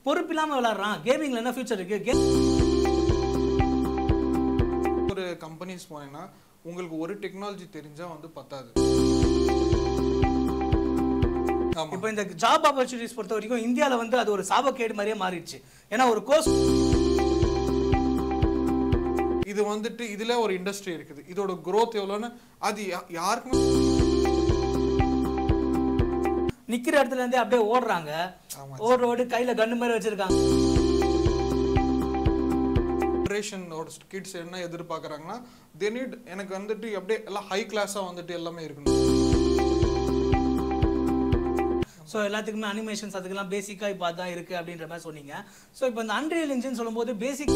பொறுப்பு இல்லாம விளையாடுறான். கேமிங்ல என்ன ஃபியூச்சர் இருக்கு? ஒரு கம்பெனிஸ் போனீங்கன்னா உங்களுக்கு ஒரு டெக்னாலஜி தெரிஞ்சா வந்து பத்தாது. இப்போ இந்த ஜாப் ஆப்பர்ச்சுனிட்டிஸ் பொறுத்த வரைக்கும் இந்தியாவில் வந்து அது ஒரு சாபக்கேடு மாதிரியே மாறிடுச்சு. ஏன்னா ஒரு கோர்ஸ் இது வந்துட்டு இதுல ஒரு இண்டஸ்ட்ரி இருக்குது. இதோட growth எவ்வளவுன்னு அது யாருக்குமே நிக்கிற இடத்துல இருந்தே அப்படியே ஓடுறாங்க. ஓடு கையில கன்னு மாதிரி வச்சிருக்காங்க. ஜெனரேஷனோட கிட்ஸ் என்ன எதிர்பார்க்கறாங்கன்னா they need எனக்கு வந்துட்டு அப்படியே எல்லாம் ஹை கிளாஸா வந்துட்டு எல்லாமே இருக்கணும். ஸோ எல்லாத்துக்குமே அனிமேஷன்ஸ் அதுக்கெல்லாம் பேசிக்காக இப்போ அதான் இருக்குது அப்படின்ற மாதிரி சொன்னீங்க. ஸோ இப்போ இந்த அன்ரியல் இன்ஜின் சொல்லும்போது பேசிக்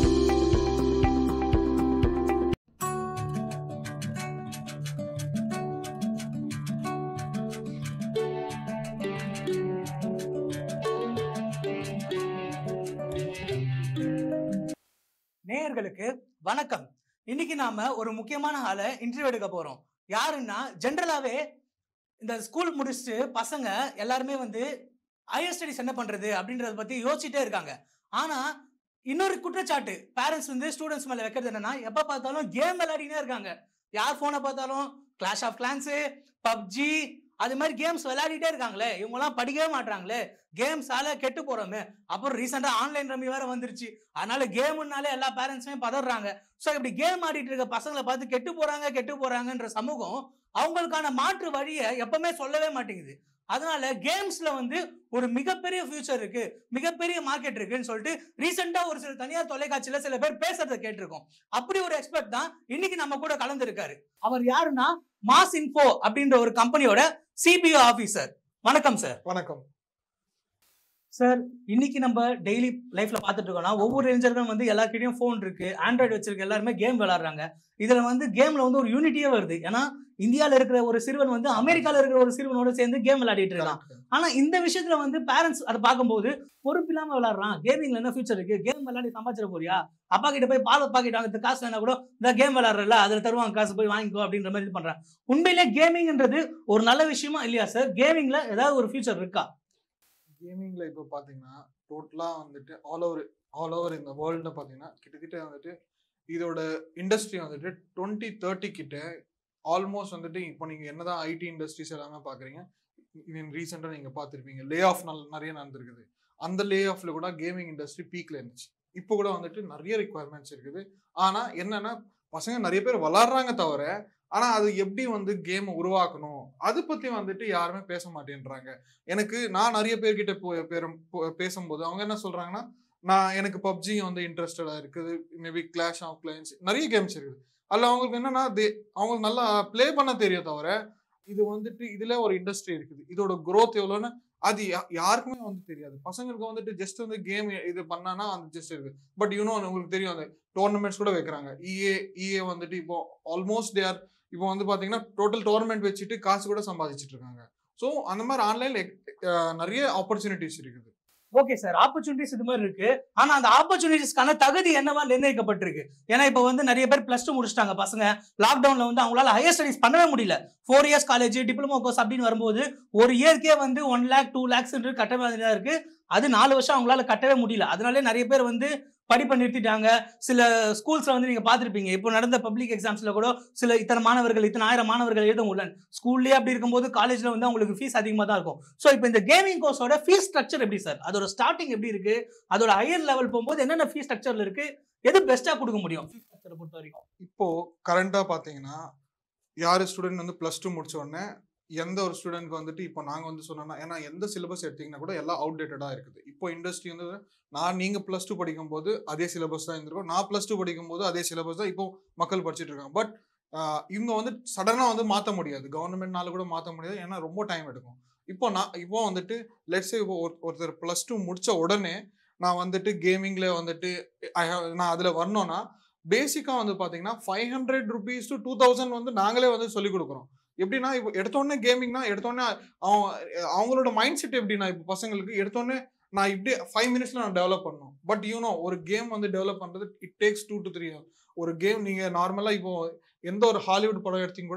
நேயர்களுக்கு வணக்கம். இன்னைக்கு நாம ஒரு முக்கியமான ஆளை இன்டர்வியூ எடுக்க போறோம். யாருன்னா ஜென்ரலாவே இந்த ஸ்கூல் முடிச்சுட்டு பசங்க எல்லாருமே வந்து ஹையர் ஸ்டடிஸ் என்ன பண்றது அப்படின்றத பத்தி யோசிச்சுட்டே இருக்காங்க. ஆனா இன்னொரு குற்றச்சாட்டு பேரண்ட்ஸ் வந்து ஸ்டூடெண்ட்ஸ் மேல வைக்கிறது என்னன்னா, எப்ப பார்த்தாலும் கேம் விளையாடினே இருக்காங்க. யார் போனை பார்த்தாலும் கிளாஷ் ஆஃப் கிளான்ஸ், பப்ஜி அது மாதிரி கேம்ஸ் விளையாடிட்டே இருக்காங்களே, இவங்க எல்லாம் படிக்கவே மாட்டாங்களே, கேம்ஸால கெட்டு போறோமே. அப்புறம் ரீசெண்டா ஆன்லைன் ரம்மி வேற வந்துருச்சு. அதனால கேம்னாலே எல்லா பேரண்ட்ஸுமே பதறாங்க. ஸோ இப்படி கேம் ஆடிட்டு இருக்க பசங்களை பார்த்து கெட்டு போறாங்கன்ற சமூகம் அவங்களுக்கான மாற்று வழியை எப்பவுமே சொல்லவே மாட்டேங்குது. அதனால கேம்ஸ்ல வந்து ஒரு மிகப்பெரிய ஃபியூச்சர் இருக்கு, மிகப்பெரிய மார்க்கெட் இருக்குன்னு சொல்லிட்டு ரீசெண்டா ஒரு சில தனியார் தொலைக்காட்சியில சில பேர் பேசுறதை கேட்டிருக்கோம். அப்படி ஒரு எக்ஸ்பர்ட் தான் இன்னைக்கு நம்ம கூட கலந்துருக்காரு. அவர் யாருன்னா மாஸ் இன்ஃபோ அப்படின்ற ஒரு கம்பெனியோட சிபிஓ ஆபீசர். வணக்கம் சார். வணக்கம் சார். இன்னைக்கு நம்ம டெய்லி லைஃப்ல பாத்துட்டு இருக்கோம்னா ஒவ்வொரு இளைஞர்களும் வந்து எல்லாருக்கிட்டையும் போன் இருக்கு, ஆண்ட்ராய்டு வச்சிருக்க எல்லாருமே கேம் விளையாடுறாங்க. இதுல வந்து கேம்ல வந்து ஒரு யூனிட்டியே வருது. ஏன்னா இந்தியால இருக்கிற ஒரு சிறுவன் வந்து அமெரிக்கால இருக்கிற ஒரு சிறுவனோட சேர்ந்து கேம் விளையாடிட்டு இருக்கான். ஆனா இந்த விஷயத்துல வந்து பேரண்ட்ஸ் அதை பார்க்கும்போது பொறுப்பு இல்லாம விளையாடுறான், கேமிங்ல என்ன ஃபியூச்சர் இருக்கு, கேம் விளையாடி சம்பாதிச்சிட போறியா, அப்பா கிட்ட போய் பால் பாக்கெட் வாங்கிறது காசு வேணா கூட இந்த கேம் விளையாடுறல அதுல தருவாங்க காசு, போய் வாங்கிக்கோ அப்படின்ற மாதிரி இது பண்றான். உண்மையிலே கேமிங்ன்றது ஒரு நல்ல விஷயமா இல்லையா சார்? கேமிங்ல ஏதாவது ஒரு ஃபியூச்சர் இருக்கா? கேமிங்ல இப்போ பாத்தீங்கன்னா டோட்டலா வந்துட்டு ஆல் ஓவர் இந்த வேர்ல்ட்ல பாத்தீங்கன்னா கிட்டத்தட்ட வந்துட்டு இதோட இண்டஸ்ட்ரி வந்துட்டு 2030 கிட்ட ஆல்மோஸ்ட் வந்துட்டு இப்போ நீங்க என்னதான் ஐடி இண்டஸ்ட்ரீஸ் எல்லாமே பாக்குறீங்க, ரீசெண்டா நீங்க பாத்திருப்பீங்க லே ஆஃப் நிறைய நடந்திருக்குது. அந்த லே ஆஃப்ல கூட கேமிங் இண்டஸ்ட்ரி பீக்ல இருந்துச்சு. இப்போ கூட வந்துட்டு நிறைய ரிக்குவயர்மெண்ட்ஸ் இருக்குது. ஆனா என்னன்னா பசங்க நிறைய பேர் விளாடுறாங்க தவிர ஆனா அது எப்படி வந்து கேம் உருவாக்கணும் அது பத்தி வந்துட்டு யாருமே பேச மாட்டேன்றாங்க. நான் நிறைய பேர்கிட்ட பேசும்போது அவங்க என்ன சொல்றாங்கன்னா, எனக்கு பப்ஜி வந்து இன்ட்ரெஸ்டடா இருக்குது, மேபி கிளாஷ் ஆஃப் கிளான்ஸ் நிறைய கேம்ஸ் இருக்குது. அதுல அவங்களுக்கு என்னன்னா அவங்களுக்கு நல்லா பிளே பண்ண தெரியும் தவிர இது வந்துட்டு இதுல ஒரு இண்டஸ்ட்ரி இருக்குது, இதோட growth எவ்வளவுன்னு அது யாருக்குமே வந்து தெரியாது. பசங்களுக்கு வந்துட்டு ஜஸ்ட் வந்து கேம் இது பண்ணானா அந்த ஜஸ்ட் இருக்கு. பட் உங்களுக்கு தெரியும் அந்த டோர்னமெண்ட்ஸ் கூட வைக்கிறாங்க. EA வந்துட்டு இப்போ ஆல்மோஸ்ட் இப்போ வந்து பாத்தீங்கன்னா டோட்டல் டோர்னமெண்ட் வச்சுட்டு காசு கூட சம்பாதிச்சுட்டு இருக்காங்க. ஸோ அந்த மாதிரி ஆன்லைன்ல நிறைய ஆப்பர்ச்சுனிட்டிஸ் இருக்குது. ஓகே சார், ஆப்பர்ச்சுனிட்டிஸ் இது மாதிரி இருக்கு. ஆனா அந்த ஆப்பர்ச்சுனிட்டிஸ்க்கான தகுதி என்னவா நிர்ணயிக்கப்பட்டிருக்கு? ஏன்னா இப்ப வந்து நிறைய பேர் +2 முடிச்சிட்டாங்க பசங்க. லாக்டவுன்ல வந்து அவங்களால ஹையர் ஸ்டடிஸ் பண்ணவே முடியல. 4 இயர்ஸ் காலேஜ், டிப்ளமோ கோர்ஸ் அப்படின்னு வரும்போது ஒரு இயர்க்கே வந்து 1 lakh 2 lakhs கட்ட வேண்டியதா இருக்கு. அது 4 வருஷம் அவங்களால கட்டவே முடியல. அதனாலே நிறைய பேர் வந்து படிப்பை நிறுத்திட்டாங்க. சில ஸ்கூல்ஸ்ல வந்து நீங்க பாத்திருப்பீங்க, இப்போ நடந்த பப்ளிக் எக்ஸாம்ஸ்ல கூட சில இத்தனை 1000 மாணவர்கள் எழுத முடியல. ஸ்கூல்லயே அப்படி இருக்கும்போது காலேஜ்ல வந்து அவங்களுக்கு ஃபீஸ் அதிகமா தான் இருக்கும். சோ இப்போ இந்த கேமிங் கோர்ஸோட ஃபீஸ் ஸ்ட்ரக்சர் எப்படி சார்? அதோட ஸ்டார்டிங் எப்படி இருக்கு? அதோட ஹையர் லெவல் போகும்போது என்னென்ன ஃபீஸ் ஸ்ட்ரக்சர்ல இருக்கு? எது பெஸ்டா கொடுக்க முடியும் ஃபீஸ் ஸ்ட்ரக்சரை பொறுத்த வரைக்கும்? இப்போ கரண்டா பாத்தீங்கன்னா யாரு ஸ்டூடெண்ட் வந்து +2 முடிச்ச உடனே எந்த ஒரு ஸ்டூடெண்ட்க்கு வந்துட்டு இப்போ நாங்க வந்து சொன்னோம்னா, ஏன்னா எந்த சிலபஸ் எடுத்தீங்கன்னா கூட எல்லாம் அவுடேட்டடா இருக்குது. இப்போ இண்டஸ்ட்ரி வந்து நீங்க +2 படிக்கும் போது அதே சிலபஸ் தான் இருந்திருக்கும், நான் +2 படிக்கும் போது அதே சிலபஸ் தான் இப்போ மக்கள் படிச்சுட்டு இருக்காங்க. பட் இவங்க வந்து சடனா வந்து மாற்ற முடியாது, கவர்மெண்ட்னால கூட மாற்ற முடியாது, ஏன்னா ரொம்ப டைம் எடுக்கும். இப்போ வந்துட்டு லெட்ஸ் இப்போ ஒருத்தர் +2 முடிச்ச உடனே நான் வந்துட்டு கேமிங்ல வந்துட்டு நான் அதுல வரணும்னா பேசிக்கா வந்து பாத்தீங்கன்னா 500 rupees to 2000 வந்து நாங்களே வந்து சொல்லி கொடுக்குறோம். எப்படின்னா இப்போ எடுத்தோடனே கேமிங்னா எடுத்தோடனே அவங்களோட மைண்ட் செட் எப்படின்னா இப்போ பசங்களுக்கு எடுத்தோடனே நான் இப்படி 5 minutesல நான் டெவலப் பண்ணணும். பட் ஒரு கேம் வந்து டெவலப் பண்றது இட் டேக்ஸ் 2 to 3 hours. ஒரு கேம் நீங்க நார்மலா இப்போ எந்த ஒரு ஹாலிவுட் படம் எடுத்தீங்க கூட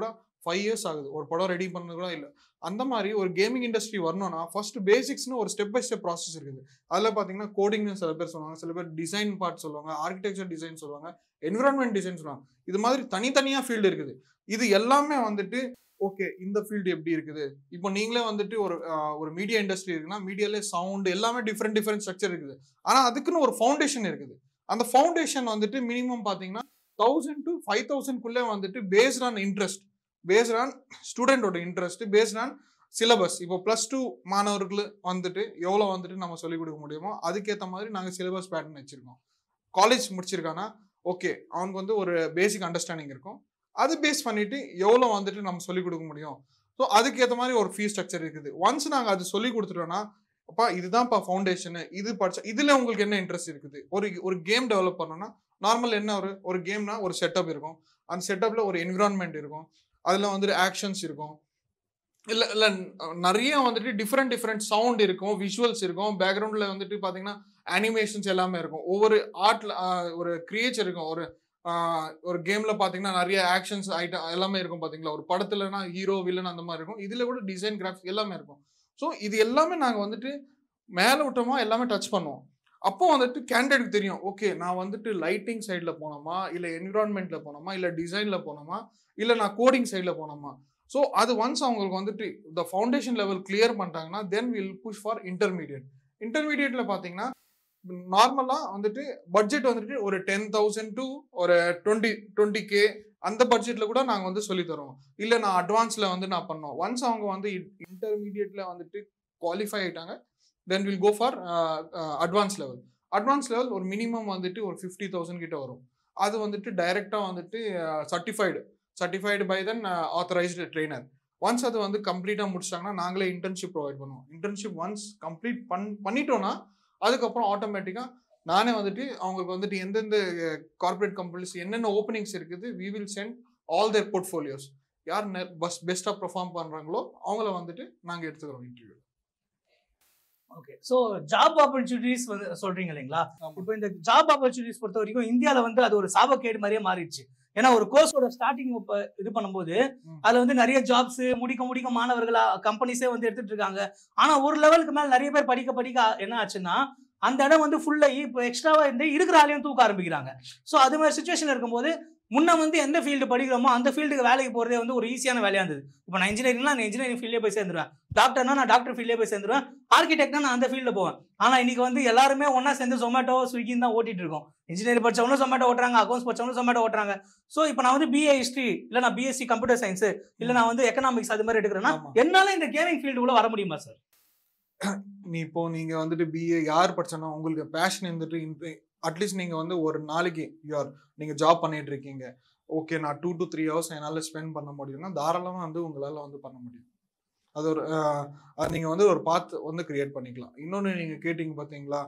5 years ஆகுது ஒரு படம் ரெடி பண்ணது கூட இல்லை. அந்த மாதிரி ஒரு கேமிங் இண்டஸ்ட்ரி வரணும்னா ஃபர்ஸ்ட் பேசிக்ஸ்னு ஒரு ஸ்டெப் பை ஸ்டெப் ப்ராசஸ் இருக்குது. அதில் பார்த்தீங்கன்னா கோடிங்னு சில பேர் சொல்லுவாங்க, சில பேர் டிசைன் பார்ட் சொல்லுவாங்க, ஆர்கிடெக்சர் டிசைன் சொல்லுவாங்க, என்விரான்மெண்ட் டிசைன் சொல்லுவாங்க. இது மாதிரி தனித்தனியாக ஃபீல்டு இருக்குது. இது எல்லாமே வந்துட்டு ஓகே இந்த ஃபீல்டு எப்படி இருக்குது. இப்போ நீங்களே வந்துட்டு ஒரு மீடியா இண்டஸ்ட்ரி இருக்குன்னா மீடியாலே சவுண்ட் எல்லாமே டிஃப்ரெண்ட் ஸ்ட்ரக்சர் இருக்குது. ஆனால் அதுக்குன்னு ஒரு ஃபவுண்டேஷன் இருக்குது. அந்த ஃபவுண்டேஷன் வந்துட்டு மினிமம் பார்த்தீங்கன்னா 1000 to 5000 வந்துட்டு based on interest, based on ஸ்டூடெண்டோட இன்ட்ரெஸ்ட், பேஸ்ட் ஆன் சிலபஸ். இப்போ +2 மாணவர்கள் வந்துட்டு எவ்வளோ வந்துட்டு நம்ம சொல்லிக் கொடுக்க முடியுமோ அதுக்கேற்ற மாதிரி நாங்கள் சிலபஸ் பேட்டர்ன் வச்சிருக்கோம். காலேஜ் முடிச்சிருக்கானா ஓகே அவனுக்கு வந்து ஒரு பேசிக் அண்டர்ஸ்டாண்டிங் இருக்கும். அது பேஸ் பண்ணிட்டு எவ்வளோ வந்துட்டு நம்ம சொல்லிக் கொடுக்க முடியும். ஸோ அதுக்கேற்ற மாதிரி ஒரு ஃபீஸ் ஸ்ட்ரக்சர் இருக்குது. ஒன்ஸ் நாங்கள் அது சொல்லி கொடுத்துட்டோம்னா அப்பா இதுதான்ப்பா ஃபவுண்டேஷனு, இது படிச்சா இதில் உங்களுக்கு என்ன இன்ட்ரெஸ்ட் இருக்குது. ஒரு கேம் டெவலப் பண்ணோன்னா நார்மல் என்ன ஒரு கேம்னா ஒரு செட்டப் இருக்கும். அந்த செட்டப்பில் ஒரு என்விரான்மெண்ட் இருக்கும், அதில் வந்துட்டு ஆக்ஷன்ஸ் இருக்கும், இல்லை நிறைய வந்துட்டு டிஃப்ரெண்ட் சவுண்ட் இருக்கும், விஷுவல்ஸ் இருக்கும், பேக்ரவுண்டில் வந்துட்டு பார்த்தீங்கன்னா அனிமேஷன்ஸ் எல்லாமே இருக்கும். ஒவ்வொரு ஆர்ட்ல ஒரு கிரியேச்சர் இருக்கும். ஒரு கேம்ல பாத்தீங்கன்னா நிறைய ஆக்ஷன்ஸ் ஐட்டம் எல்லாமே இருக்கும் பாத்தீங்களா. ஒரு படத்துலனா ஹீரோ வில்லன் அந்த மாதிரி இருக்கும். இதுல கூட டிசைன் கிராஃபிக்ஸ் எல்லாமே இருக்கும். ஸோ இது எல்லாமே நாங்க வந்துட்டு மேல விட்டோமா எல்லாமே டச் பண்ணுவோம். அப்போ வந்துட்டு கேண்டிடேட்க்கு தெரியும் ஓகே நான் வந்துட்டு லைட்டிங் சைட்ல போனோமா, இல்ல என்விரான்மெண்ட்ல போனோமா, இல்ல டிசைன்ல போனோமா, இல்ல நான் கோடிங் சைட்ல போனோமா. ஸோ அது ஒன்ஸ் அவங்களுக்கு வந்துட்டு இந்த ஃபவுண்டேஷன் லெவல் கிளியர் பண்ணிட்டாங்கன்னா தென் வில் புஷ் ஃபார் இன்டர்மீடியேட்ல பாத்தீங்கன்னா நார்மலா வந்துட்டு பட்ஜெட் வந்துட்டு ஒரு 10,000 to ஒரு 20K அந்த பட்ஜெட்ல கூட நாங்க வந்து சொல்லி தரோம். இல்ல நான் அட்வான்ஸ்ல வந்து நான் பண்ணோம். ஒன்ஸ் அவங்க வந்து இன்டர்மீடியேட்ல வந்துட்டு குவாலிஃபை ஆயிட்டாங்க then will go for advance level ஒரு மினிமம் வந்துட்டு ஒரு 50,000 கிட்ட வரும். அது வந்துட்டு டைரக்டா வந்துட்டு certified by then authorised trainer. Once அது வந்து கம்ப்ளீட்டா முடிச்சிட்டாங்கன்னா நாங்களே இன்டர்ன்ஷிப் ப்ரொவைட் பண்ணுவோம். இன்டர்ன்ஷிப் ஒன்ஸ் கம்ப்ளீட் பண்ணிட்டோம்னா அதுக்கப்புறம் ஆட்டோமேட்டிக்கா நானே வந்துட்டு அவங்களுக்கு வந்துட்டு எந்தெந்த கார்பரேட் கம்பெனிஸ் என்னென்ன ஓப்பனிங்ஸ் இருக்குது we will send all their portfolios. யார் பெஸ்டா பெர்ஃபார்ம் பண்றாங்களோ அவங்கள வந்துட்டு நாங்க எடுத்துக்கிறோம் interview. Okay, so job opportunities வந்து சொல்றீங்க இல்லைங்களா. இப்போ இந்த ஜாப் ஆப்பர்ச்சுனிட்டிஸ் பொறுத்த வரைக்கும் இந்தியாவில் வந்து அது ஒரு சாபக்கேடு மாதிரியே மாறிடுச்சு. ஏன்னா ஒரு கோர்ஸோட ஸ்டார்டிங் இது பண்ணும்போது அதுல வந்து நிறைய ஜாப்ஸ் முடிக்க மாணவர்களா கம்பெனிஸே வந்து எடுத்துட்டு இருக்காங்க. ஆனா ஒரு லெவலுக்கு மேல நிறைய பேர் படிக்க என்ன ஆச்சுன்னா அந்த இடம் வந்து ஃபுல்லாகி இப்போ எக்ஸ்ட்ராவா இருந்து இருக்கிற ஆளையும் தூக்க ஆரம்பிக்கிறாங்க. ஸோ அது மாதிரி சுச்சுவேஷன் இருக்கும்போது முன்ன வந்து எந்த ஃபீல்டு படிக்கிறோமோ அந்த ஃபீல்டுக்கு வேலைக்கு போறதே வந்து ஒரு ஈஸியான வேலையா இருந்தது. இப்போ நான் இன்ஜினியரிங்னா நான் இன்ஜினியரிங் ஃபீல்டே போய் சேர்ந்துருவேன், டாக்டர்னா நான் டாக்டர் ஃபீல்டே போய் சேர்ந்துருவேன், ஆர்கிடெக்ட்னா நான் அந்த ஃபீல்டில் போவேன். ஆனா இன்னைக்கு வந்து எல்லாருமே ஒன்னா சேர்ந்து ஜொமேட்டோ ஸ்விக்கின்னு தான் ஓட்டிட்டு இருக்கோம். இன்ஜினியரிங் படிச்சவங்களும் ஜொமேட்டோ ஓட்டுறாங்க, அக்கௌண்ட்ஸ் படிச்சவங்களும் ஜொமேட்டோ ஓட்டுறாங்க. ஸோ இப்போ நான் வந்து பிஏ ஹிஸ்ட்ரி இல்லை நான் பிஎஸ்சி கம்ப்யூட்டர் சயின்ஸ் இல்லை நான் வந்து எக்கனாமிக்ஸ் அது மாதிரி எடுக்கிறேன்னா என்னால இந்த கேமிங் ஃபீல்டுக்குள்ள வர முடியுமா சார்? நீங்க வந்துட்டு பிஏ யார் படிச்சோன்னா உங்களுக்கு பேஷன் இருந்துட்டு அட்லீஸ்ட் நீங்க வந்து ஒரு நாளைக்கு நீங்க ஜாப் பண்ணிட்டு இருக்கீங்க, ஓகே நான் 2 to 3 hours என்னால் ஸ்பெண்ட் பண்ண முடியும்னா தாராளமாக வந்து உங்களால் வந்து பண்ண முடியும். அது நீங்கள் வந்து ஒரு பாத் வந்து கிரியேட் பண்ணிக்கலாம். இன்னொன்று நீங்கள் கேட்டிங்க பார்த்தீங்களா,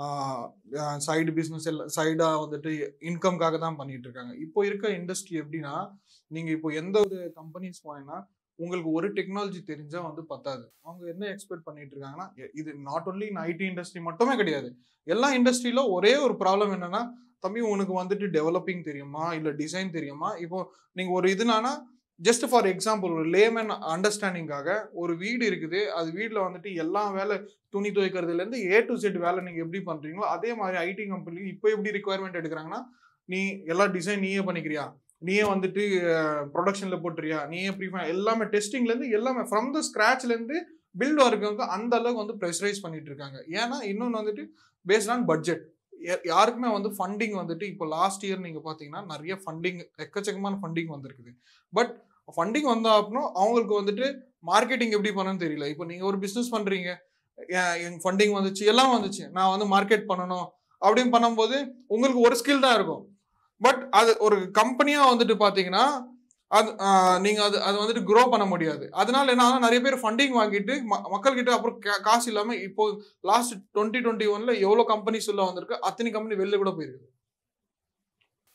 சைடு பிஸ்னஸ் சைடாக வந்துட்டு இன்கம்காக தான் பண்ணிட்டு இருக்காங்க. இப்போ இருக்க இண்டஸ்ட்ரி எப்படின்னா நீங்கள் இப்போ எந்த ஒரு கம்பெனிஸ் போனீங்கன்னா உங்களுக்கு ஒரு டெக்னாலஜி தெரிஞ்சா வந்து பத்தாது. அவங்க என்ன எக்ஸ்பெக்ட் பண்ணிட்டு இருக்காங்கன்னா இது not only in IT industry மட்டுமே கிடையாது, எல்லா இண்டஸ்ட்ரியில ஒரே ஒரு ப்ராப்ளம் என்னன்னா தம்பி உனக்கு வந்துட்டு டெவலப்பிங் தெரியுமா இல்லை டிசைன் தெரியுமா. இப்போ நீங்க ஒரு இதுனானா ஜஸ்ட் ஃபார் எக்ஸாம்பிள் ஒரு லேமன் அண்டர்ஸ்டாண்டிங்காக ஒரு வீடு இருக்குது, அது வீட்டில் வந்துட்டு எல்லா வேலை துணி துவைக்கிறதுலேருந்து A to Z வேலை நீங்கள் எப்படி பண்ணுறீங்களோ அதே மாதிரி ஐடி கம்பெனி இப்போ எப்படி ரிக்குவயர்மெண்ட் எடுக்கிறாங்கன்னா நீ எல்லா டிசைன் நீயே பண்ணிக்கிறியா, நீயே வந்துட்டு ப்ரொடக்ஷனில் போட்டுறியா, நீயே எல்லாமே டெஸ்டிங்லேருந்து எல்லாமே ஃப்ரம் த ஸ்க்ராட்ச்லேருந்து பில்ட் ஒர்க்கு அந்த அளவுக்கு வந்து ப்ரெஷரைஸ் பண்ணிட்டு இருக்காங்க. ஏன்னா இன்னொன்று வந்துட்டு பேஸ்ட் ஆன் பட்ஜெட். யாருக்குமே வந்து ஃபண்டிங் வந்துட்டு இப்போ லாஸ்ட் இயர் நீங்கள் பார்த்தீங்கன்னா நிறைய ஃபண்டிங் எக்கச்சக்கமான ஃபண்டிங் வந்திருக்குது. பட் ஃபண்டிங் வந்தா அப்படின்னா அவங்களுக்கு வந்துட்டு மார்க்கெட்டிங் எப்படி பண்ணணும்னு தெரியல. இப்போ நீங்கள் ஒரு பிஸ்னஸ் பண்ணுறீங்க, என் ஃபண்டிங் வந்துச்சு எல்லாம் வந்துச்சு நான் வந்து மார்க்கெட் பண்ணணும் அப்படின்னு பண்ணும்போது உங்களுக்கு ஒரு ஸ்கில் தான் இருக்கும். பட் அது ஒரு கம்பெனியா வந்துட்டு பாத்தீங்கன்னா அது நீங்க அது வந்துட்டு க்ரோ பண்ண முடியாது. அதனால என்ன நிறைய பேர் ஃபண்டிங் வாங்கிட்டு மக்கள் கிட்ட அப்புறம் காசு இல்லாம இப்போ லாஸ்ட் 2021 எவ்வளவு கம்பெனிஸ் உள்ள வந்திருக்கு, அத்தனை கம்பெனி வெளில கூட போயிருக்கு.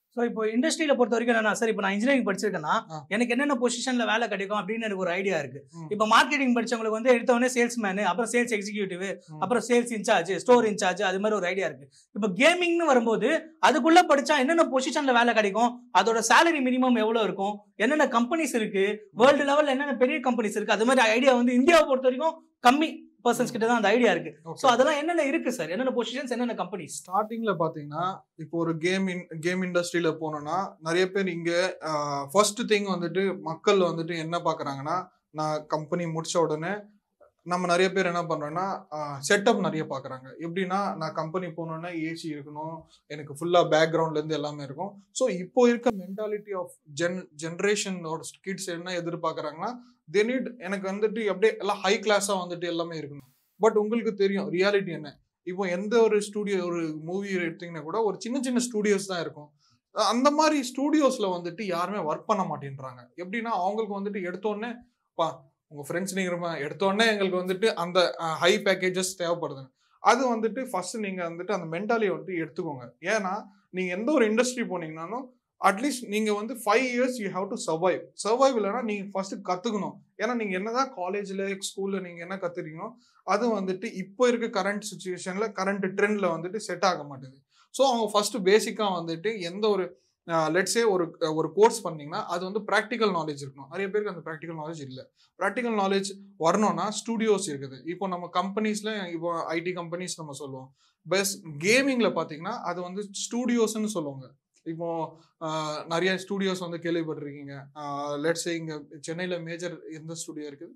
ஸோ இப்போ இண்டஸ்ட்ரியில பொறுத்த வரைக்கும் என்னன்னா சார், இப்போ நான் இன்ஜினியரிங் படிச்சிருக்கேன்னா எனக்கு என்னென்ன பொசிஷன்ல வேலை கிடைக்கும் அப்படின்னு எனக்கு ஒரு ஐடியா இருக்கு. இப்போ மார்க்கெட்டிங் படிச்சவங்களுக்கு வந்து எடுத்தவொடனே சேல்ஸ்மேன், அப்புறம் சேல்ஸ் எக்ஸிக்யூட்டிவ், அப்புறம் சேல்ஸ் இன்சார்ஜ், ஸ்டோர் இன்சார்ஜ், அது மாதிரி ஒரு ஐடியா இருக்கு. இப்போ கேமிங்னு வரும்போது அதுக்குள்ள படிச்சா என்னென்ன பொசிஷன்ல வேலை கிடைக்கும், அதோட சேலரி மினிமம் எவ்வளவு இருக்கும், என்னென்ன கம்பெனிஸ் இருக்கு, வேர்ல்டு லெவல்ல என்னென்ன பெரிய கம்பெனிஸ் இருக்கு, அது மாதிரி ஐடியா வந்து இந்தியாவை பொறுத்த வரைக்கும் கம்மி பர்சன்ஸ் கிட்ட தான் அந்த ஐடியா இருக்கு. சோ அதெல்லாம் என்னென்ன இருக்கு சார், என்னென்ன பொசிஷன்ஸ், என்னென்ன கம்பெனிஸ்? ஸ்டார்டிங்ல பாத்தீங்கன்னா இப்போ ஒரு கேம் இண்டஸ்ட்ரியில போனோம்னா நிறைய பேர் இங்க ஃபர்ஸ்ட் திங் வந்துட்டு மக்கள் வந்துட்டு என்ன பாக்குறாங்கன்னா, நான் கம்பெனி முடிச்ச உடனே நம்ம நிறைய பேர் என்ன பண்றோம்னா செட்டப் நிறைய பாக்குறாங்க. எப்படின்னா நான் கம்பெனி போனோன்னா ஏசி இருக்கணும், எனக்கு ஃபுல்லா பேக்ரவுண்ட்ல இருந்து எல்லாமே இருக்கும். ஸோ இப்போ இருக்க மென்டாலிட்டி ஆஃப் ஜென்ரேஷனோட கிட்ஸ் என்ன எதிர்பார்க்கறாங்கன்னா, தே நீட் எனக்கு வந்துட்டு அப்படியே எல்லாம் ஹை கிளாஸா வந்துட்டு எல்லாமே இருக்கணும். பட் உங்களுக்கு தெரியும் ரியாலிட்டி என்ன. இப்போ எந்த ஒரு ஸ்டூடியோ ஒரு மூவி எடுத்தீங்கன்னா கூட ஒரு சின்ன சின்ன ஸ்டூடியோஸ் தான் இருக்கும். அந்த மாதிரி ஸ்டூடியோஸ்ல வந்துட்டு யாருமே ஒர்க் பண்ண மாட்டேன்றாங்க. எப்படின்னா அவங்களுக்கு வந்துட்டு எடுத்தோடனே உங்க ஃப்ரெண்ட்ஸ் நீங்க எடுத்தோடனே எங்களுக்கு வந்துட்டு அந்த ஹை பேக்கேஜஸ் தேவைப்படுது. அது வந்துட்டு ஃபர்ஸ்ட் நீங்க வந்துட்டு அந்த மென்டாலிட்டி வந்துட்டு எடுத்துக்கோங்க. ஏன்னா நீங்க எந்த ஒரு இண்டஸ்ட்ரி போனீங்கன்னாலும் அட்லீஸ்ட் நீங்க வந்து 5 years you have to survive இல்லைன்னா நீங்க ஃபர்ஸ்ட் கத்துக்கணும். ஏன்னா நீங்க என்னதான் காலேஜ்ல ஸ்கூல்ல நீங்க என்ன கத்துறீங்களோ அது வந்துட்டு இப்போ இருக்க கரண்ட் சுச்சுவேஷன்ல கரண்ட் ட்ரெண்ட்ல வந்துட்டு செட் ஆக மாட்டேது. ஸோ அவங்க ஃபர்ஸ்ட் பேசிக்கா வந்துட்டு எந்த ஒரு லெட்ஸே ஒரு கோர்ஸ் பண்ணீங்கன்னா அது வந்து ப்ராக்டிக்கல் நாலேஜ் இருக்கணும். நிறைய பேருக்கு அந்த ப்ராக்டிக்கல் நாலேஜ் இல்லை. ப்ராக்டிக்கல் நாலேஜ் வரணும்னா ஸ்டூடியோஸ் இருக்குது. இப்போ நம்ம கம்பெனிஸ்ல இப்போ ஐடி கம்பெனிஸ் நம்ம சொல்லுவோம். பெஸ்ட் கேமிங்ல பாத்தீங்கன்னா அது வந்து ஸ்டூடியோஸ்ன்னு சொல்லுவாங்க. இப்போ நிறைய ஸ்டூடியோஸ் வந்து கேள்விப்பட்டிருக்கீங்க. லெட்ஸே இங்க சென்னையில மேஜர் எந்த ஸ்டூடியோ இருக்குது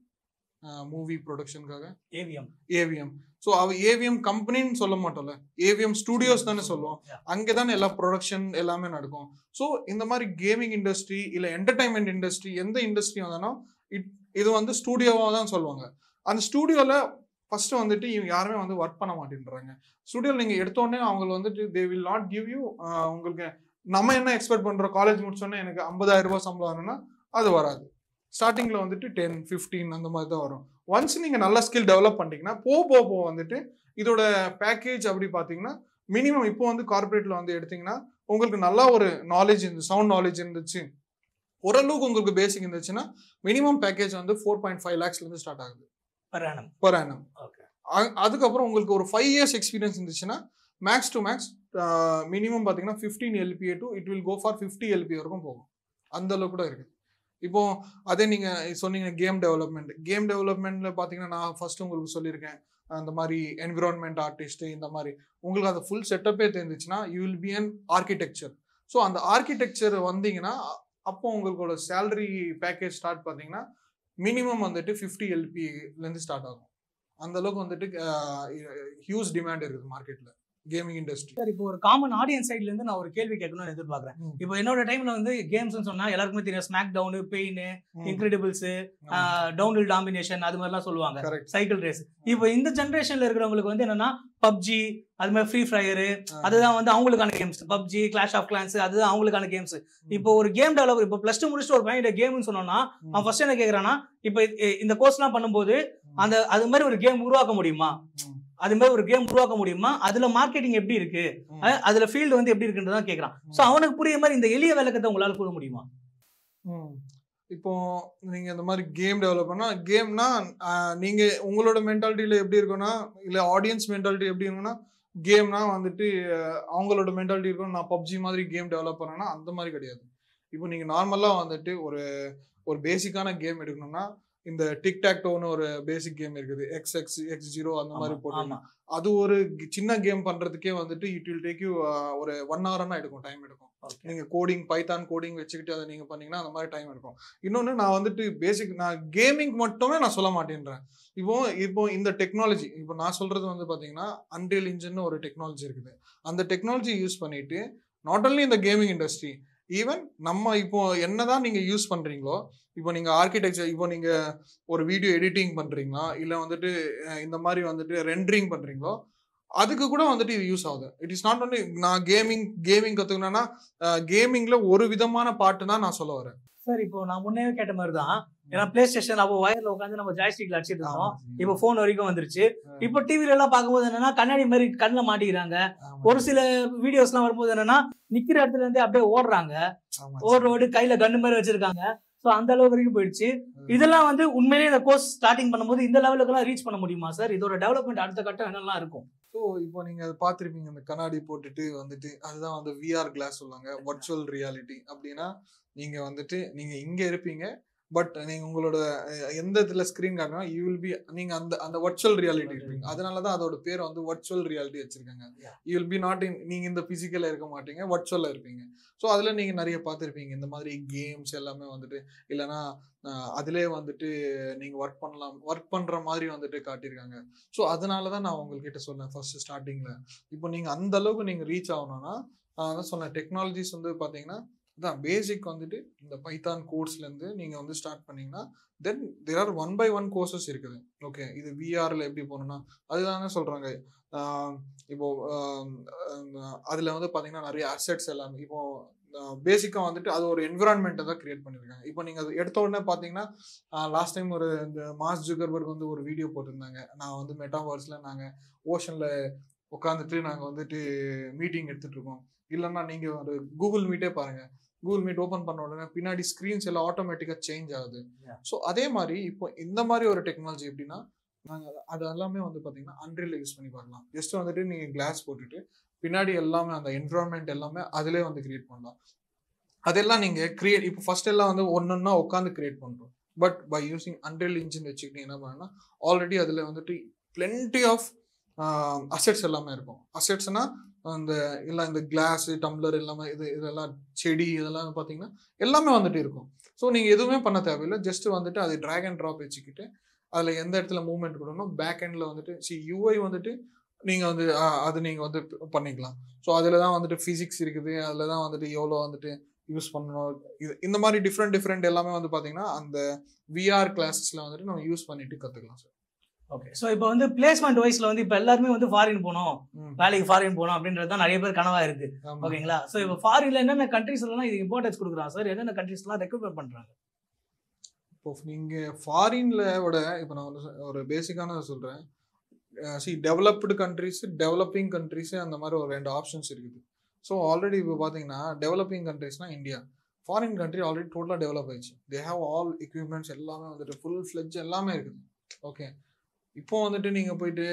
மூவி ப்ரொடக்ஷனுக்காக? ஏவிஎம். ஸோ ஏவிஎம் கம்பெனின்னு சொல்ல மாட்டோம்ல, ஏவிஎம் ஸ்டூடியோஸ் தானே சொல்லுவோம். அங்கேதானே எல்லா ப்ரொடக்ஷன் எல்லாமே நடக்கும். ஸோ இந்த மாதிரி கேமிங் இண்டஸ்ட்ரி இல்லை என்டர்டைன்மெண்ட் இண்டஸ்ட்ரி எந்த இண்டஸ்ட்ரி வந்தாலும் இது வந்து ஸ்டூடியோவாக தான் சொல்லுவாங்க. அந்த ஸ்டூடியோவில் ஃபர்ஸ்ட் வந்துட்டு யாருமே வந்து ஒர்க் பண்ண மாட்டேன்றாங்க. ஸ்டூடியோவில் நீங்கள் எடுத்தோடனே அவங்க வந்துட்டு they will not give you உங்களுக்கு நம்ம என்ன எக்ஸ்பெக்ட் பண்ணுறோம், காலேஜ் முடிச்சோன்னே எனக்கு 50,000 ரூபாய் சம்பளம் வரணும்னா அது வராது. ஸ்டார்டிங்ல வந்துட்டு 10, 15 அந்த மாதிரி தான் வரும். ஒன்ஸ் நீங்க நல்ல ஸ்கில் டெவலப் பண்ணிட்டீங்கன்னா போக வந்துட்டு இதோட பேக்கேஜ் அப்படி பார்த்தீங்கன்னா மினிமம் இப்போ வந்து கார்பரேட்ல வந்து எடுத்தீங்கன்னா உங்களுக்கு நல்லா ஒரு நாலேஜ் சவுண்ட் நாலேஜ் இருந்துச்சு, ஓரளவுக்கு உங்களுக்கு பேசிக் இருந்துச்சுன்னா மினிமம் பேக்கேஜ் வந்து 4.5 lakhsல இருந்து ஸ்டார்ட் ஆகுது per annum. அதுக்கப்புறம் உங்களுக்கு ஒரு 5 years எக்ஸ்பீரியன்ஸ் இருந்துச்சுன்னா மேக்ஸ் டு மேக்ஸ் மினிமம் பார்த்தீங்கன்னா 15 LPA to it will go for 50 LPA வரைக்கும் போகும். அந்த அளவுக்கு கூட இருக்குது. இப்போ அதே நீங்க சொன்னீங்க கேம் டெவலப்மெண்ட்ல பாத்தீங்கன்னா நான் ஃபர்ஸ்ட் உங்களுக்கு சொல்லியிருக்கேன் அந்த மாதிரி என்விரான்மெண்ட் ஆர்டிஸ்ட் இந்த மாதிரி உங்களுக்கு அந்த ஃபுல் செட்டப்பே தெரிஞ்சிச்சுன்னா you will be an architecture. So அந்த ஆர்கிடெக்சர் வந்தீங்கன்னா அப்போ உங்களோட சேலரி பேக்கேஜ் ஸ்டார்ட் பார்த்தீங்கன்னா மினிமம் வந்துட்டு 50 LPலேருந்து ஸ்டார்ட் ஆகும். அந்த அளவுக்கு வந்துட்டு ஹியூஜ் டிமாண்ட் இருக்குது மார்க்கெட்ல கேமிங் இண்டஸ்ட்ரி. சார் இப்போ ஒரு காமன் ஆடியன்ஸ் சைட்ல இருந்து நான் ஒரு கேள்வி கேட்கணும்னு எதிர்பார்க்கிறேன். இப்போ என்னோட டைம்ல வந்து கேம்ஸ் சொன்னா எல்லாருக்குமே தெரியும், SmackDown, Pain, Incredibles, Downhill Domination, அது மாதிரிலாம் சொல்லுவாங்க, சைக்கிள் ரேஸ். இப்போ இந்த ஜென்ரேஷன்ல இருக்கிறவங்களுக்கு வந்து என்னன்னா பப்ஜி, அது மாதிரி ஃப்ரீ ஃபயர், அதுதான் வந்து அவங்களுக்கான games. PUBG, Clash of Clans, அதுதான் அவங்களுக்கான கேம்ஸ். இப்போ ஒரு கேம் டெவலப்பர் இப்போ +2 முடிச்சுட்டு ஒரு பையன் கேம்னு சொன்னோம்னா அவன் ஃபர்ஸ்ட் என்ன கேட்கறான்னா, இப்போ இந்த கோர்ஸ்லாம் பண்ணும்போது அது மாதிரி ஒரு கேம் உருவாக்க முடியுமா, அது மாதிரி ஒரு கேம் உருவாக்க முடியுமா, அதுல மார்க்கெட்டிங் எப்படி இருக்கு, அதுல ஃபீல்டு வந்து எப்படி இருக்குன்றதான் கேட்கறான். சோ அவனுக்கு புரியுற மாதிரி இந்த எளிய விளக்கத்தை உங்களால கூற முடியுமா? இப்போ நீங்க இந்த மாதிரி கேம் டெவலப்னா கேம்னா நீங்க உங்களோட மென்டாலிட்டியில எப்படி இருக்குன்னா இல்ல ஆடியன்ஸ் மென்டாலிட்டி எப்படி இருக்குன்னா கேம்னா வந்துட்டு அவங்களோட மென்டாலிட்டி இருக்கும் நான் பப்ஜி மாதிரி கேம் டெவலப் பண்ணேன்னா அந்த மாதிரி கிடையாது. இப்போ நீங்க நார்மலா வந்துட்டு ஒரு பேசிக்கான கேம் எடுக்கணும்னா இந்த டிக்டாக்டோன்னு ஒரு பேசிக் கேம் இருக்குது, XX0 அந்த மாதிரி போட்டீங்கன்னா அது ஒரு சின்ன கேம் பண்றதுக்கே வந்துட்டு இட் வில் டேக் யூ ஒரு 1 hour எடுக்கும், டைம் எடுக்கும். நீங்க பைத்தான் கோடிங் வச்சுக்கிட்டு அதை நீங்க பண்ணீங்கன்னா அந்த மாதிரி டைம் எடுக்கும். இன்னொன்னு நான் வந்துட்டு நான் கேமிங் மட்டுமே நான் சொல்ல மாட்டேன்றேன். இப்போ இந்த டெக்னாலஜி இப்போ நான் சொல்றது வந்து பாத்தீங்கன்னா அன்ரியல் இன்ஜின் ஒரு டெக்னாலஜி இருக்குது. அந்த டெக்னாலஜி யூஸ் பண்ணிட்டு நாட் ஒன்லி இந்த கேமிங் இண்டஸ்ட்ரி ஈவன் நம்ம இப்போ என்னதான் நீங்க யூஸ் பண்றீங்களோ, இப்போ நீங்க ஆர்கிடெக்சர், இப்போ நீங்க ஒரு வீடியோ எடிட்டிங் பண்றீங்களா இல்ல வந்துட்டு இந்த மாதிரி வந்துட்டு ரெண்டரிங் பண்றீங்களோ அதுக்கு கூட வந்துட்டு இது யூஸ் ஆகுது. இட் இஸ் நாட் ஒன்லி நான் கேமிங் கத்துக்கணும்னா கேமிங்ல ஒரு விதமான பாட்டு தான் நான் சொல்ல வரேன். சார் இப்போ நான் முன்னே கேட்ட மாதிரி தான் ஏன்னா பிளே ஸ்டேஷன் அப்போ வயர்ல உட்காந்து நம்ம ஜாய்ஸ்டிக்ல அடிச்சிட்டு இருந்தோம். இப்போ போன் வரைக்கும் வந்துருச்சு. இப்போ டிவில எல்லாம் பார்க்கும்போது என்னன்னா கண்ணாடி மாதிரி கண்ணில் மாட்டிக்கிறாங்க. ஒரு சில வீடியோஸ் எல்லாம் வரும்போது என்னன்னா நிக்கிற இடத்துல இருந்தே அப்படியே ஓடுறாங்க. ஓடு கையில கண்ணு மாதிரி வச்சிருக்காங்க. ஸோ அந்த அளவு வரைக்கும் போயிடுச்சு. இதெல்லாம் வந்து உண்மையிலேயே இந்த கோர்ஸ் ஸ்டார்டிங் பண்ணும்போது இந்த லெவலுக்கு எல்லாம் ரீச் பண்ண முடியுமா சார்? இதோட டெவலப்மெண்ட் அடுத்த கட்டம் என்னெல்லாம் இருக்கும்? ஸோ இப்போ நீங்க அதை பார்த்துருப்பீங்க, அந்த கண்ணாடி போட்டுட்டு வந்துட்டு அதுதான் வந்து விஆர் கிளாஸ் சொல்லுவாங்க, வர்ச்சுவல் ரியாலிட்டி. அப்படின்னா நீங்க வந்துட்டு நீங்க இங்க இருப்பீங்க, பட் நீங்க உங்களோட எந்த இதுல ஸ்கிரீன் காட்டணும் யூ வில் பி நீங்க அந்த அந்த வர்ச்சுவல் ரியாலிட்டி இருப்பீங்க. அதனாலதான் அதோட பேர் வந்து வர்ச்சுவல் ரியாலிட்டி வச்சிருக்காங்க. You will be not in, நீங்க இந்த பிசிக்கலா இருக்க மாட்டீங்க, வர்ச்சுவல்ல இருப்பீங்க. ஸோ அதுல நீங்க நிறைய பார்த்துருப்பீங்க இந்த மாதிரி கேம்ஸ் எல்லாமே வந்துட்டு, இல்லைன்னா அதுலேயே வந்துட்டு நீங்க ஒர்க் பண்ற மாதிரி வந்துட்டு காட்டியிருக்காங்க. ஸோ அதனாலதான் நான் உங்ககிட்ட சொன்னேன் ஃபர்ஸ்ட் ஸ்டார்டிங்ல, இப்போ நீங்க அந்த அளவுக்கு நீங்க ரீச் ஆகணும்னா நான் அதான் சொன்னேன், டெக்னாலஜிஸ் வந்து பாத்தீங்கன்னா அதான் பேசிக் வந்துட்டு இந்த பைத்தான் கோர்ஸ்ல இருந்து நீங்க வந்து ஸ்டார்ட் பண்ணீங்கன்னா then there are 1 by 1 courses இருக்குது. ஓகே, இது விஆர்ல எப்படி போகணும்னா அதுதானே சொல்றாங்க. இப்போ அதுல வந்து பாத்தீங்கன்னா நிறைய அசெட்ஸ் எல்லாமே இப்போ பேசிக்கா வந்துட்டு அது ஒரு என்விரான்மெண்ட்டை தான் கிரியேட் பண்ணிருக்காங்க. இப்போ நீங்க அது எடுத்த உடனே பாத்தீங்கன்னா லாஸ்ட் டைம் ஒரு இந்த மார்க் ஜுக்கர்பர்க் வந்து ஒரு வீடியோ போட்டிருந்தாங்க, நான் வந்து மெட்டாவர்ஸ்ல நாங்க ஓஷன்ல உட்காந்துட்டு நாங்க வந்துட்டு மீட்டிங் எடுத்துட்டு இருக்கோம். இல்லைன்னா நீங்க ஒரு கூகுள் மீட்டே பாருங்க, கூகுள் மீட் ஓப்பன் பண்ண உடனே பின்னாடி ஸ்கிரீன்ஸ் எல்லாம் ஆட்டோமேட்டிக்கா சேஞ்ச் ஆகுது. ஸோ அதே மாதிரி இப்போ இந்த மாதிரி ஒரு டெக்னாலஜி எப்படின்னா நாங்கள் அது எல்லாமே வந்து பார்த்தீங்கன்னா அன்ரியல் யூஸ் பண்ணி பார்க்கலாம். ஜஸ்ட் வந்துட்டு நீங்கள் கிளாஸ் போட்டுட்டு பின்னாடி எல்லாமே அந்த என்விரான்மெண்ட் எல்லாமே அதிலே வந்து கிரியேட் பண்ணலாம். அதெல்லாம் நீங்கள் கிரியேட் இப்போ ஃபர்ஸ்ட் எல்லாம் வந்து ஒன்னொன்னா உட்காந்து கிரியேட் பண்ணுறோம். But by using Unreal Engine வச்சுக்கிட்டு என்ன பண்ணா ஆல்ரெடி அதில் வந்துட்டு பிளென்டி ஆஃப் அசெட்ஸ் எல்லாமே இருக்கும். அசெட்ஸ்னா அந்த எல்லாம் இந்த கிளாஸ் டம்ளர் எல்லாமே இதெல்லாம் செடி இதெல்லாம் பார்த்தீங்கன்னா எல்லாமே வந்துட்டு இருக்கும். ஸோ நீங்கள் எதுவுமே பண்ண தேவையில்லை, ஜஸ்ட் வந்துட்டு அது ட்ராக் அண்ட் ட்ராப் வச்சுக்கிட்டு அதில் எந்த இடத்துல மூவ்மெண்ட் கொடுக்கணும், பேக் எண்டில் வந்துட்டு யூஐ வந்துட்டு நீங்கள் வந்து அது நீங்கள் வந்து பண்ணிக்கலாம். ஸோ அதில் தான் வந்துட்டு ஃபிசிக்ஸ் இருக்குது, அதில் தான் வந்துட்டு எவ்வளோ வந்துட்டு யூஸ் பண்ணணும், இந்த மாதிரி டிஃப்ரெண்ட் எல்லாமே வந்து பார்த்தீங்கன்னா அந்த விஆர் கிளாஸஸில் வந்துட்டு நம்ம யூஸ் பண்ணிட்டு கற்றுக்கலாம் சார். ஓகே, ஸோ இப்போ வந்து பிளேஸ்மெண்ட் வைஸ்ல வந்து இப்போ எல்லாருமே வந்து ஃபாரின் போகணும், வேலைக்கு ஃபாரின் போகணும் அப்படின்றது தான் நிறைய பேர் கனவா இருக்கு. ஓகேங்களா? ஸோ இப்போ ஃபாரின்ல என்னென்ன கண்ட்ரீஸ்லாம் இது இம்பார்ட்டன்ஸ் கொடுக்குறாங்க சார்? என்னென்ன கண்ட்ரீஸ்லாம் ரெக்ரூட்மெண்ட் பண்றாங்க? இப்போ நீங்க ஃபாரின்ல விட இப்போ நான் ஒரு பேசிக்கான சொல்றேன், டெவலப்டு கண்ட்ரிஸ், டெவலப்பிங் கண்ட்ரிஸ், அந்த மாதிரி ஒரு 2 ஆப்ஷன்ஸ் இருக்குது. ஸோ ஆல்ரெடி இப்போ பார்த்தீங்கன்னா டெவலப்பிங் கண்ட்ரிஸ்னா இந்தியா, ஃபாரின் கண்ட்ரி ஆல்ரெடி டோட்டலாக டெவலப் ஆயிடுச்சு. தே ஹாவ் ஆல் எக்யூப்மெண்ட்ஸ் எல்லாமே வந்துட்டு ஃபுல் ஃப்ளெட்ஜ் எல்லாமே இருக்குது. ஓகே, இப்போ வந்துட்டு நீங்கள் போயிட்டு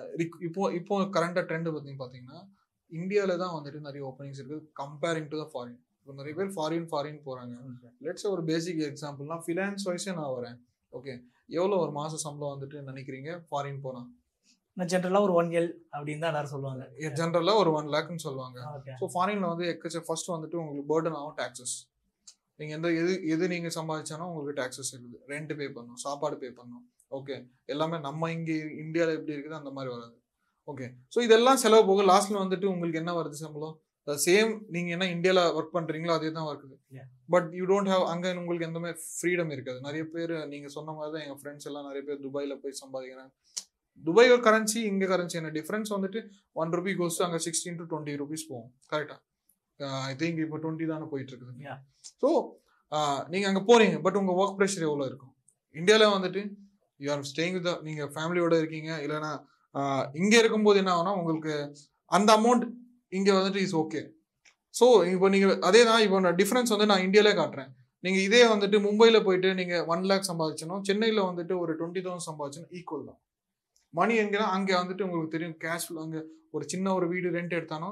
இப்போ கரண்டாக ட்ரெண்டு பார்த்தீங்கன்னா இந்தியாவில் தான் வந்துட்டு நிறைய ஓப்பனிங்ஸ் இருக்குது கம்பேரிங் டு த ஃபாரின். இப்போ நிறைய பேர் ஃபாரின் போகிறாங்க. லெட்ஸ் ஒரு பேசிக் எக்ஸாம்பிள்னா ஃபினான்ஸ் வைஸே நான் வரேன். ஓகே, எவ்வளோ ஒரு மாத சம்பளம் வந்துட்டு நினைக்கிறீங்க ஃபாரின் போனால்? ஜென்ரலாக ஒரு 1 L அப்படின்னு தான் எல்லாரும் சொல்லுவாங்க. ஜென்ரலாக ஒரு 1 lakhன்னு சொல்லுவாங்க. ஸோ ஃபாரினில் வந்து ஃபர்ஸ்ட் வந்துட்டு உங்களுக்கு பேர்டன் ஆகும் டாக்ஸஸ். நீங்கள் எது நீங்கள் சம்பாதிச்சாலும் உங்களுக்கு டாக்ஸஸ் இருக்குது, ரெண்ட் பே பண்ணணும், சாப்பாடு பே பண்ணணும். ஓகே, எல்லாமே நம்ம இங்கே இந்தியாவில் எப்படி இருக்குது அந்த மாதிரி வராது. ஓகே, ஸோ இதெல்லாம் செலவு போக லாஸ்ட்ல வந்துட்டு உங்களுக்கு என்ன வருது சம்பளம்? சேம் நீங்கள் என்ன இந்தியாவில் ஒர்க் பண்ணுறீங்களோ அதே தான் இருக்குது. பட் யூ டோன்ட் ஹேவ், அங்கே உங்களுக்கு எந்த மாதிரி ஃப்ரீடம் இருக்காது. நிறைய பேர் நீங்கள் சொன்ன மாதிரி தான் எங்கள் ஃப்ரெண்ட்ஸ் எல்லாம் நிறைய பேர் துபாயில் போய் சம்பாதிக்கிறாங்க. துபாய் ஒரு கரன்சி, இங்கே கரன்சி என்ன டிஃப்ரென்ஸ் வந்துட்டு 1 rupee கோஸ் அங்கே 16 to 20 rupees போகும். கரெக்டாக ஐ திங்க் இப்போ 20 தானே போயிட்டு இருக்குது. ஸோ நீங்கள் அங்கே போறீங்க, பட் உங்கள் ஒர்க் ப்ரெஷர் எவ்வளோ இருக்கும்? இந்தியாவில் வந்துட்டு யூ ஆர் ஸ்டேயிங் வித் நீங்கள் ஃபேமிலியோட இருக்கீங்க, இல்லைன்னா இங்கே இருக்கும்போது என்ன ஆகுனா உங்களுக்கு அந்த அமௌண்ட் இங்கே வந்துட்டு இஸ் ஓகே. ஸோ இப்போ நீங்கள் அதே தான் இப்போ நான் டிஃப்ரென்ஸ் வந்து நான் இந்தியாவிலே காட்டுறேன். நீங்கள் இதே வந்துட்டு மும்பையில் போயிட்டு நீங்கள் 1 lakh சம்பாதிச்சணும், சென்னையில் வந்துட்டு ஒரு 20,000 சம்பாதிச்சணும், ஈக்குவல் தான். மணி எங்கன்னா அங்கே வந்துட்டு உங்களுக்கு தெரியும் கேஷ் ஃப்ளோ, அங்கே ஒரு சின்ன ஒரு வீடு ரெண்ட் எடுத்தாலும்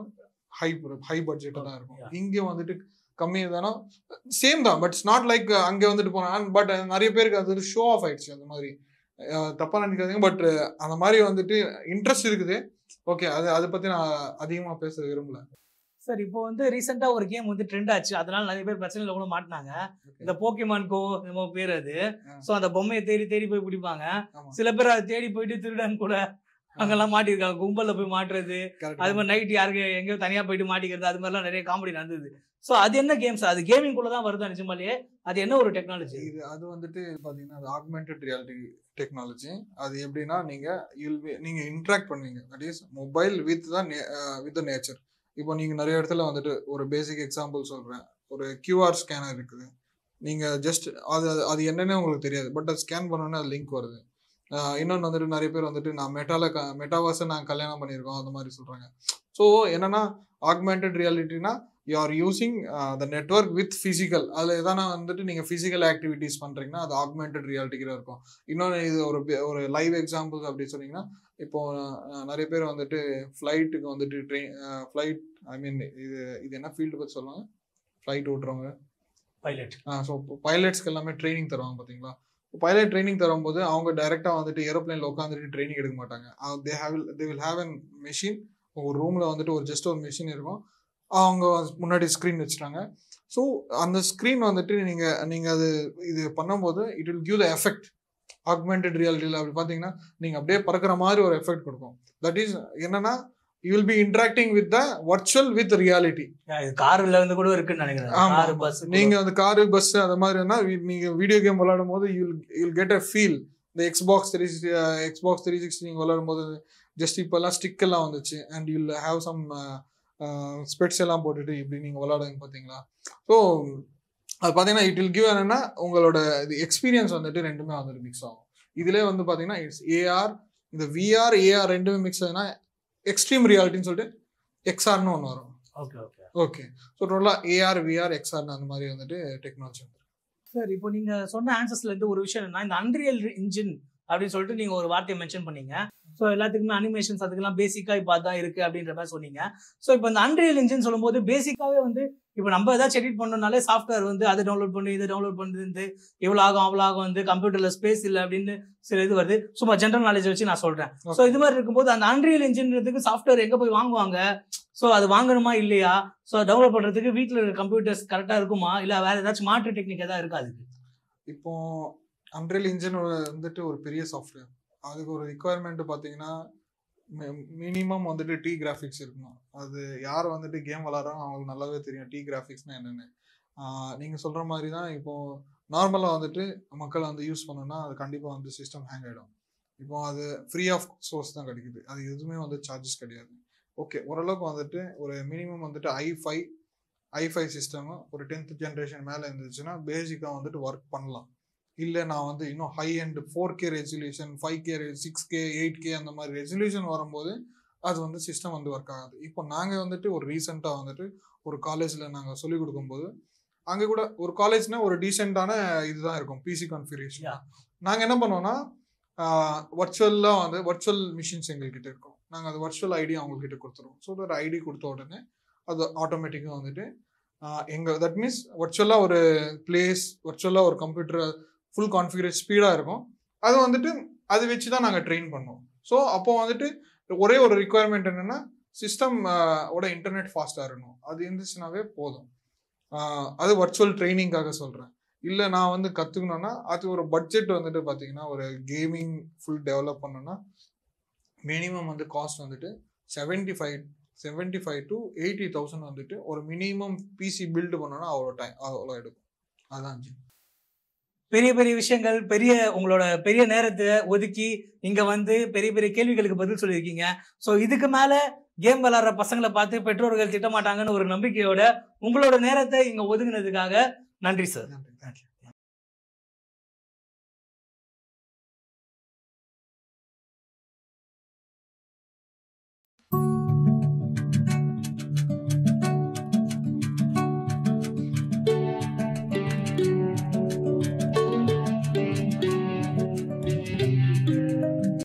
ஹை பட்ஜெட்டாக தான் இருக்கும். இங்கே வந்துட்டு கம்மியாக தானோ சேம் தான், பட் இட்ஸ் நாட் லைக் அங்கே வந்துட்டு போனேன். பட் நிறைய பேருக்கு அது ஷோ ஆஃப் ஆயிடுச்சு. அந்த மாதிரி தப்பா நினைக்காதீங்க, பட் அந்த மாதிரி வந்துட்டு இன்ட்ரெஸ்ட் இருக்குது. ஓகே, அதை பற்றி நான் அதிகமாக பேச விரும்பல சார். இப்போ வந்து ரீசெண்டா ஒரு கேம் வந்து ட்ரெண்ட் ஆச்சு, அதனால நிறைய பேர் பிரச்சனையில கூட மாட்டினாங்க. இந்த போக்கிமான் கோ நம்ம பேர் அது. ஸோ அந்த பொம்மையை தேடி போய் பிடிப்பாங்க. சில பேர் அதை தேடி போயிட்டு திருடன் கூட அங்கெல்லாம் மாட்டிருக்காங்க, கும்பல்ல போய் மாட்டுறது, அது மாதிரி நைட் யாருக்கு எங்கேயோ தனியா போயிட்டு மாட்டிக்கிறது, அது மாதிரிலாம் நிறைய காமெடி நடந்தது. ஸோ அது என்ன கேம் சார்? அது கேமிங் குள்ள தான் வருதா நிஜமாலேயே? அது என்ன ஒரு டெக்னாலஜி? அது வந்துட்டு பார்த்தீங்கன்னா அது ஆக்மெண்டட் ரியாலிட்டி டெக்னாலஜி. அது எப்படின்னா நீங்க இன்ட்ராக்ட் பண்ணுவீங்க, that is mobile with the nature. இப்போ நீங்கள் நிறைய இடத்துல வந்துட்டு ஒரு பேசிக் எக்ஸாம்பிள் சொல்கிறேன், ஒரு கியூஆர் ஸ்கேனர் இருக்குது, நீங்கள் ஜஸ்ட் அது அது என்னன்னே உங்களுக்கு தெரியாது. பட் அது ஸ்கேன் பண்ணோன்னே அது லிங்க் வருது. இன்னொன்று வந்துட்டு நிறைய பேர் வந்துட்டு நான் மெட்டாவர்ஸை நான் கல்யாணம் பண்ணியிருக்கோம் அந்த மாதிரி சொல்கிறாங்க. ஸோ என்னன்னா ஆக்மெண்டட் ரியாலிட்டினா you are using the network with physical. அதில் எதனா வந்துட்டு நீங்கள் ஃபிசிக்கல் ஆக்டிவிட்டீஸ் பண்ணுறீங்கன்னா அது ஆக்மெண்டட் ரியாலிட்டிக்கு இருக்கும். இன்னொன்று இது ஒரு லைவ் எக்ஸாம்பிள்ஸ் அப்படி சொன்னீங்கன்னா, இப்போ நிறைய பேர் வந்துட்டு ஃப்ளைட்டுக்கு வந்துட்டு ஃப்ளைட் ஐ மீன் இது என்ன ஃபீல்டு பற்றி சொல்லுவாங்க, ஃப்ளைட் ஓட்டுறவங்க பைலட். ஸோ பைலட்ஸ்க்கு எல்லாமே ட்ரைனிங் தருவாங்க பார்த்தீங்களா. பைலட் ட்ரைனிங் தரும்போது அவங்க டைரெக்டாக வந்துட்டு ஏரோப்ளைனில் உட்காந்துட்டு ட்ரைனிங் எடுக்க மாட்டாங்க. They will have an machine. ஒரு ரூமில் வந்துட்டு ஜஸ்ட் ஒரு மெஷின் இருக்கும். அவங்க முன்னாடி ஸ்க்ரீன் வச்சுட்டாங்க. ஸோ அந்த ஸ்க்ரீன் வந்துட்டு நீங்கள் அது இது பண்ணும்போது it will give the effect. Augmented ரியாலிட்டியில் அப்படி பார்த்தீங்கன்னா நீங்கள் அப்படியே பறக்கிற மாதிரி ஒரு எஃபெக்ட் கொடுக்கும். தட் இஸ் என்னன்னா you will be interacting with the virtual with reality. கார்ல வந்து கூட இருக்குன்னு நினைக்கிறேன். கார் பஸ், நீங்க அந்த கார் பஸ் அந்த மாதிரினா நீங்க வீடியோ கேம் விளையாடும் போது you'll get a feel. The Xbox 360 நீங்க விளையாடும் போது ஜஸ்ட் இப்பெல்லாம் ஸ்டிக் எல்லாம் வந்துச்சு and you'll have some Spitz எல்லாம் போட்டுட்டு இப்படி நீங்க விளையாடுங்க பாத்தீங்களா. ஸோ அது பாத்தீங்கன்னா it will give என்னன்னா உங்களோட எக்ஸ்பீரியன்ஸ் வந்துட்டு ரெண்டுமே வந்துட்டு மிக்ஸ் ஆகும். இதுல வந்து பாத்தீங்கன்னா இட்ஸ் AR, இந்த VR AR ரெண்டுமே மிக்ஸ் ஆகுதுன்னா எக்ஸ்ட்ரீம் ரியாலிட்டின்னு சொல்லிட்டு எக்ஸ்ஆர்னு ஒன்று வரும். ஓகே ஸோ டோட்டலாக AR VR XR அந்த மாதிரி வந்துட்டு டெக்னாலஜி வந்துருக்கு. சார் இப்போ நீங்கள் சொன்ன ஆன்சர்ஸ்ல இருந்து ஒரு விஷயம் என்னன்னா, இந்த அன்ரியல் இன்ஜின் அப்படின்னு சொல்லிட்டு நீங்கள் ஒரு வார்த்தையை மென்ஷன் பண்ணீங்க. ஸோ எல்லாத்துக்குமே அனிமேஷன்ஸ் அதுக்கெல்லாம் பேசிக்காக இப்போ அதான் இருக்கு அப்படின்ற மாதிரி சொன்னீங்க. ஸோ இப்போ இந்த அன்ரியல் இன்ஜின் சொல்லும்போது பேசிக்காகவே வந்து இப்போ நம்ம ஏதாச்சும் எடிட் பண்ணோம்னாலே சாஃப்ட்வேர் வந்து அதை டவுன்லோட் பண்ணி இதை டவுன்லோட் பண்ணுறது இவ்வளோ ஆகும் அவ்வளோ ஆகும், வந்து கம்ப்யூட்டர்ல ஸ்பேஸ் இல்லை அப்படின்னு சில இது வருது. சும்மா ஜென்ரல் நாலேஜ் வச்சு நான் சொல்றேன். ஸோ இது மாதிரி இருக்கும்போது அந்த அன்ரியல் இன்ஜின்றதுக்கு சாஃப்ட்வேர் எங்கே போய் வாங்குவாங்க? ஸோ அது வாங்கணுமா இல்லையா? ஸோ டவுன்லோட் பண்ணுறதுக்கு வீட்டில் இருக்க கம்ப்யூட்டர்ஸ் கரெக்டாக இருக்குமா, இல்லை வேற ஏதாச்சும் மாற்று டெக்னிக் ஏதாவது இருக்கா அதுக்கு? இப்போ அன்ரியல் இன்ஜின் வந்துட்டு ஒரு பெரிய சாஃப்ட்வேர். அதுக்கு ஒரு ரிக்குவயர்மெண்ட் பார்த்தீங்கன்னா மினிமம் வந்துட்டு டி கிராஃபிக்ஸ் இருக்கணும். அது யார் வந்துட்டு கேம் விளாட்றாங்க அவங்களுக்கு நல்லாவே தெரியும் டி கிராஃபிக்ஸ்னா என்னென்னு. நீங்கள் சொல்கிற மாதிரி தான் இப்போது நார்மலாக வந்துட்டு மக்கள் வந்து யூஸ் பண்ணோன்னா அது கண்டிப்பாக வந்து சிஸ்டம் ஹேங் ஆகிடும். இப்போ அது ஃப்ரீ ஆஃப் சோர்ஸ் தான் கிடைக்குது. அது எதுவுமே வந்து சார்ஜஸ் கிடையாது. ஓகே, ஓரளவுக்கு வந்துட்டு ஒரு மினிமம் வந்துட்டு i5 சிஸ்டம் ஒரு 10th ஜென்ரேஷன் மேலே இருந்துச்சுன்னா பேசிக்காக வந்துட்டு ஒர்க் பண்ணலாம். இல்லை நான் வந்து இன்னும் high and 4K resolution 5K 6K 8K அந்த மாதிரி ரெசல்யூஷன் வரும்போது அது வந்து சிஸ்டம் வந்து ஒர்க் ஆகாது. இப்போ நாங்கள் வந்துட்டு ஒரு ரீசெண்டாக வந்துட்டு ஒரு காலேஜில் நாங்கள் சொல்லிக் கொடுக்கும்போது அங்கே கூட ஒரு காலேஜ்னா ஒரு டீசெண்டான இதுதான் இருக்கும் பிசி கான்ஃபிகரேஷன். நாங்கள் என்ன பண்ணோம்னா வர்ச்சுவலாக வந்து வர்ச்சுவல் மிஷின்ஸ் எங்கள்கிட்ட இருக்கும். நாங்கள் அது வர்ச்சுவல் ஐடி அவங்கக்கிட்ட கொடுத்துருவோம். ஸோ ஒரு ஐடி கொடுத்த உடனே அது ஆட்டோமேட்டிக்காக வந்துட்டு தட் மீன்ஸ் வர்ச்சுவலாக ஒரு பிளேஸ் வர்ச்சுவலாக ஒரு கம்ப்யூட்டர் ஃபுல் கான்ஃபிகரேஷன் ஸ்பீடாக இருக்கும். அது வந்துட்டு அது வச்சு தான் நாங்கள் ட்ரெயின் பண்ணுவோம். ஸோ அப்போ வந்துட்டு ஒரே ஒரு ரிக்குவயர்மெண்ட் என்னென்னா சிஸ்டம் ஓட இன்டர்நெட் ஃபாஸ்ட்டாக இருக்கணும். அது இருந்துச்சுனாவே போதும். அது வர்ச்சுவல் ட்ரைனிங்காக சொல்கிறேன். இல்லை நான் வந்து கற்றுக்கணுன்னா அது ஒரு பட்ஜெட் வந்துட்டு பார்த்தீங்கன்னா ஒரு கேமிங் ஃபுல் டெவலப் பண்ணோன்னா மினிமம் வந்து காஸ்ட் வந்துட்டு 75 to 80,000 வந்துட்டு ஒரு மினிமம் பிசி பில்டு பண்ணோன்னா அவ்வளோ எடுக்கும். அதான் பெரிய பெரிய விஷயங்கள், உங்களோட பெரிய நேரத்தை ஒதுக்கி இங்க வந்து பெரிய பெரிய கேள்விகளுக்கு பதில் சொல்லியிருக்கீங்க. ஸோ இதுக்கு மேல கேம் விளையாடுற பசங்களை பார்த்து பெற்றோர்கள் திட்டமாட்டாங்கன்னு ஒரு நம்பிக்கையோட உங்களோட நேரத்தை இங்க ஒதுங்கினதுக்காக நன்றி சார். நன்றி.